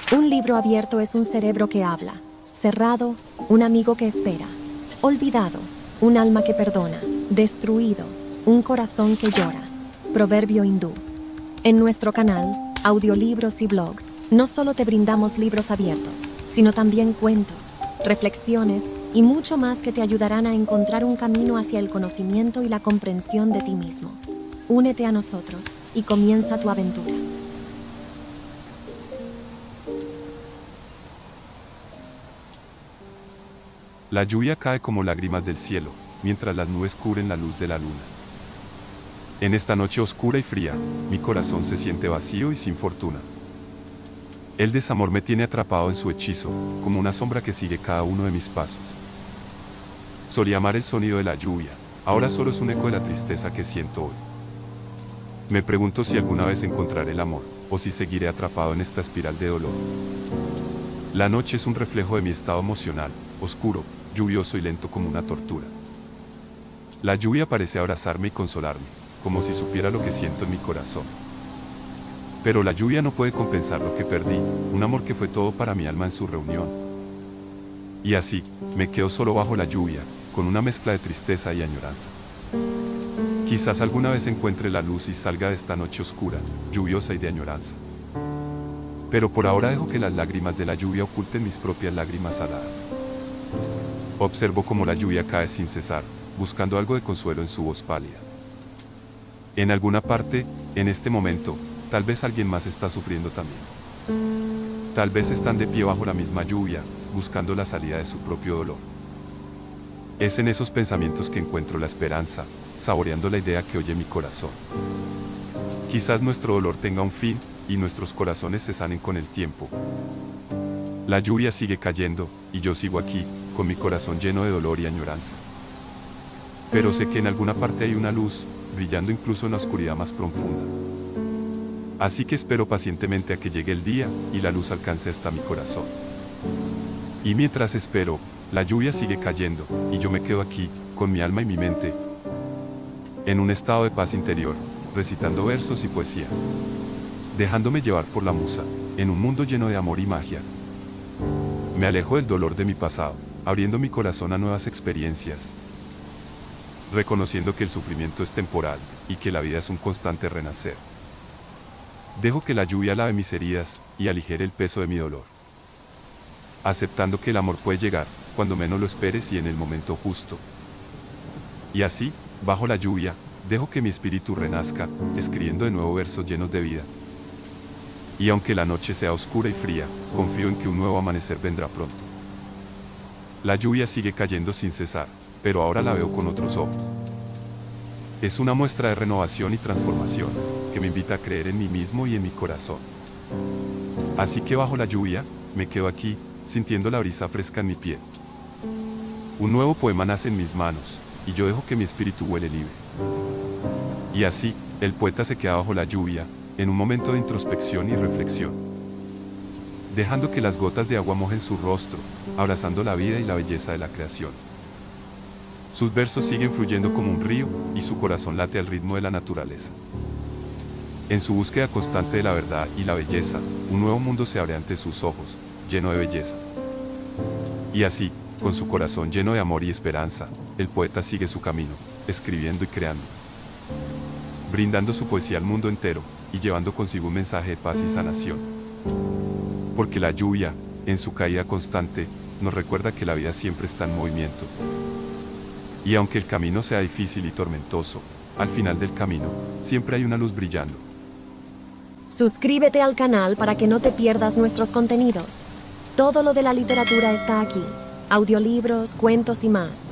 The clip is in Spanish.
Un libro abierto es un cerebro que habla. Cerrado, un amigo que espera. Olvidado, un alma que perdona. Destruido, un corazón que llora. Proverbio hindú. En nuestro canal, Audiolibros y Blog, no solo te brindamos libros abiertos, sino también cuentos, reflexiones y mucho más que te ayudarán a encontrar un camino hacia el conocimiento y la comprensión de ti mismo. Únete a nosotros y comienza tu aventura. La lluvia cae como lágrimas del cielo, mientras las nubes cubren la luz de la luna. En esta noche oscura y fría, mi corazón se siente vacío y sin fortuna. El desamor me tiene atrapado en su hechizo, como una sombra que sigue cada uno de mis pasos. Solía amar el sonido de la lluvia, ahora solo es un eco de la tristeza que siento hoy. Me pregunto si alguna vez encontraré el amor, o si seguiré atrapado en esta espiral de dolor. La noche es un reflejo de mi estado emocional, oscuro, lluvioso y lento como una tortura. La lluvia parece abrazarme y consolarme, como si supiera lo que siento en mi corazón. Pero la lluvia no puede compensar lo que perdí, un amor que fue todo para mi alma en su reunión. Y así, me quedo solo bajo la lluvia, con una mezcla de tristeza y añoranza. Quizás alguna vez encuentre la luz y salga de esta noche oscura, lluviosa y de añoranza. Pero por ahora dejo que las lágrimas de la lluvia oculten mis propias lágrimas saladas. Observo cómo la lluvia cae sin cesar, buscando algo de consuelo en su voz pálida. En alguna parte, en este momento, tal vez alguien más está sufriendo también. Tal vez están de pie bajo la misma lluvia, buscando la salida de su propio dolor. Es en esos pensamientos que encuentro la esperanza, saboreando la idea que oye mi corazón. Quizás nuestro dolor tenga un fin, y nuestros corazones se sanen con el tiempo. La lluvia sigue cayendo, y yo sigo aquí, con mi corazón lleno de dolor y añoranza. Pero sé que en alguna parte hay una luz, brillando incluso en la oscuridad más profunda. Así que espero pacientemente a que llegue el día, y la luz alcance hasta mi corazón. Y mientras espero, la lluvia sigue cayendo, y yo me quedo aquí, con mi alma y mi mente, en un estado de paz interior, recitando versos y poesía, dejándome llevar por la musa, en un mundo lleno de amor y magia. Me alejo del dolor de mi pasado, abriendo mi corazón a nuevas experiencias, reconociendo que el sufrimiento es temporal, y que la vida es un constante renacer. Dejo que la lluvia lave mis heridas, y aligere el peso de mi dolor, aceptando que el amor puede llegar, cuando menos lo esperes y en el momento justo. Y así, bajo la lluvia, dejo que mi espíritu renazca, escribiendo de nuevo versos llenos de vida. Y aunque la noche sea oscura y fría, confío en que un nuevo amanecer vendrá pronto. La lluvia sigue cayendo sin cesar, pero ahora la veo con otros ojos. Es una muestra de renovación y transformación, que me invita a creer en mí mismo y en mi corazón. Así que bajo la lluvia, me quedo aquí, sintiendo la brisa fresca en mi piel. Un nuevo poema nace en mis manos, y yo dejo que mi espíritu vuele libre. Y así, el poeta se queda bajo la lluvia, en un momento de introspección y reflexión, dejando que las gotas de agua mojen su rostro, abrazando la vida y la belleza de la creación. Sus versos siguen fluyendo como un río, y su corazón late al ritmo de la naturaleza. En su búsqueda constante de la verdad y la belleza, un nuevo mundo se abre ante sus ojos, lleno de belleza. Y así, con su corazón lleno de amor y esperanza, el poeta sigue su camino, escribiendo y creando, brindando su poesía al mundo entero, y llevando consigo un mensaje de paz y sanación. Porque la lluvia, en su caída constante, nos recuerda que la vida siempre está en movimiento. Y aunque el camino sea difícil y tormentoso, al final del camino, siempre hay una luz brillando. Suscríbete al canal para que no te pierdas nuestros contenidos. Todo lo de la literatura está aquí. Audiolibros, cuentos y más.